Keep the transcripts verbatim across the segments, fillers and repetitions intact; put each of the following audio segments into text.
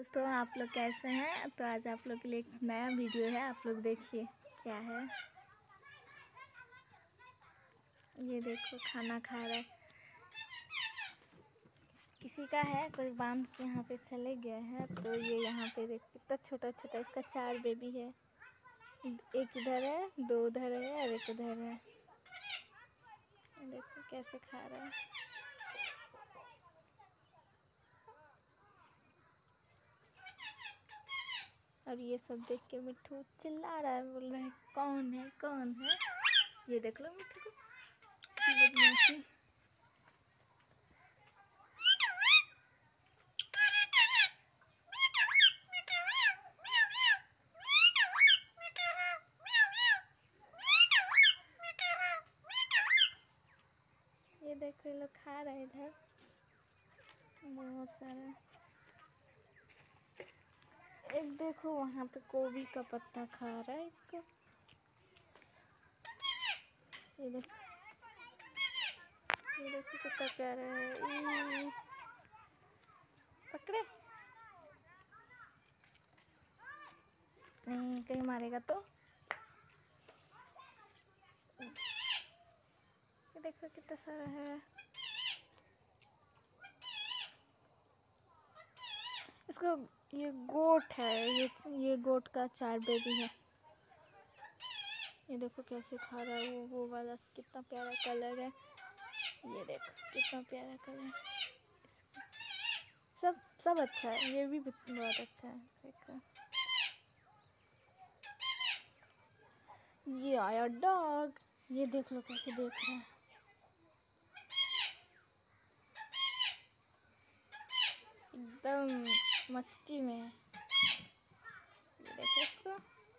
दोस्तों, आप लोग कैसे हैं? तो आज आप लोग के लिए एक नया वीडियो है। आप लोग देखिए क्या है। ये देखो खाना खा रहा है। किसी का है, कोई बांध के यहाँ पे चले गए हैं। तो ये यहाँ पे देखो कितना छोटा छोटा, इसका चार बेबी है। एक इधर है, दो उधर है और एक उधर है। देखो कैसे खा रहा है। और ये सब देख के मिट्ठू चिल्ला रहा है, बोल रहा है कौन है कौन है। ये देख लो मिट्ठू को, बदमाशी। ये देखो ये लोग खा रहे हैं इधर बहुत सारा। एक देखो वहाँ पे गोभी का पत्ता खा रहा है इसको। ये देखो ये देखो कितना प्यारा है। पकड़े नहीं, कहीं मारेगा तो। ये देखो कितना सारा है। इसको ये गोट है, ये ये गोट का चार बेबी है। ये देखो कैसे खा रहा है। वो वो वाला कितना प्यारा कलर है। ये देखो कितना प्यारा कलर है। सब सब अच्छा है। ये भी बहुत अच्छा है। देखो ये आया डॉग। ये देख लो कैसे देख रहा है। एकदम मस्ती में है। ये देखो इसको।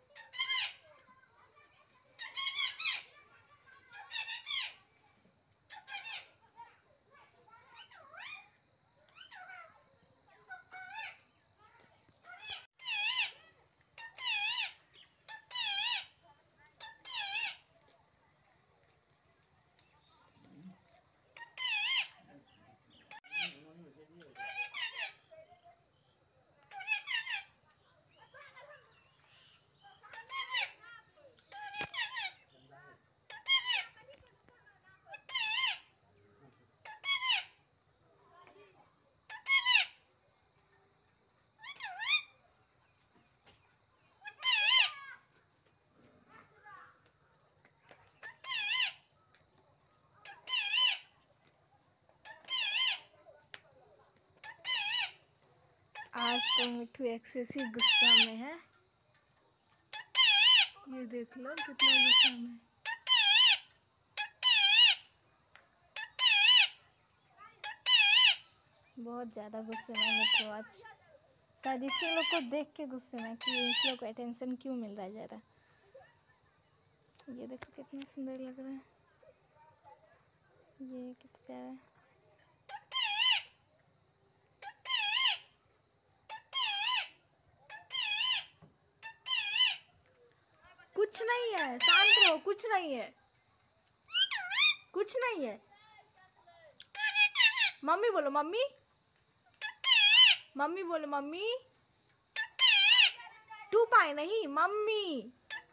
आज तो मिट्ठू एक्सेसिव गुस्सा में है। ये देख लो कितना गुस्सा में है। बहुत ज़्यादा गुस्से में मिट्ठू आज। शायद इसी लोग को देख के गुस्से में कि इस लोग को अटेंशन क्यों मिल रहा है ज़्यादा। ये देखो कितना सुंदर लग रहा है। ये कितना प्यारा है। कुछ नहीं है, शांत रहो। कुछ नहीं है, कुछ नहीं है। मम्मी बोलो, मम्मी मम्मी बोलो, मम्मी। टू पाई नहीं, मम्मी।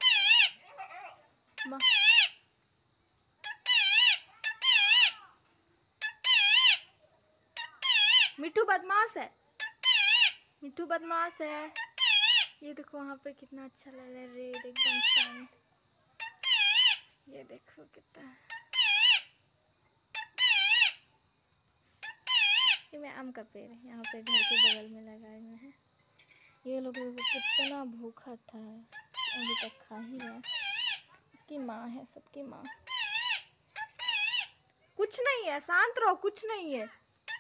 म... मिट्ठू बदमाश है, मिट्ठू बदमाश है। ये देखो वहाँ पे कितना अच्छा लग रहा है, रेड एकदम शांत। ये देखो कितना। ये मैं आम का पेड़ है, यहाँ पे घर के बगल में लगाए हुए हैं। ये लोग कितना भूखा था, अभी तक खा ही रहा है। इसकी माँ है, सबकी माँ। कुछ नहीं है, शांत रहो। कुछ नहीं है।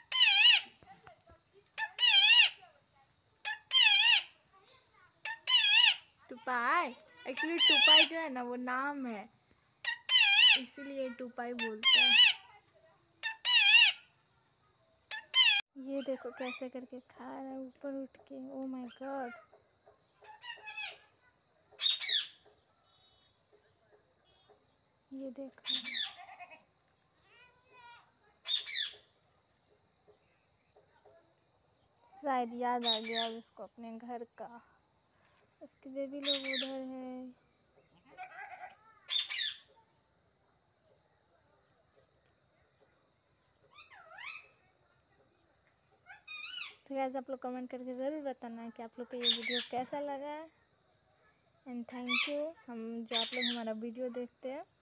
टुपाई, एक्चुअली टुपाई जो है ना वो नाम है, इसीलिए टुपाई बोलते हैं। ये देखो कैसे करके खा रहा है ऊपर उठ के। Oh my god. ये देखो शायद याद आ गया अब उसको अपने घर का। उसके बेबी लोग उधर है। तो गाइस आप लोग कमेंट करके ज़रूर बताना कि आप लोग को ये वीडियो कैसा लगा। एंड थैंक यू हम जो आप लोग हमारा वीडियो देखते हैं।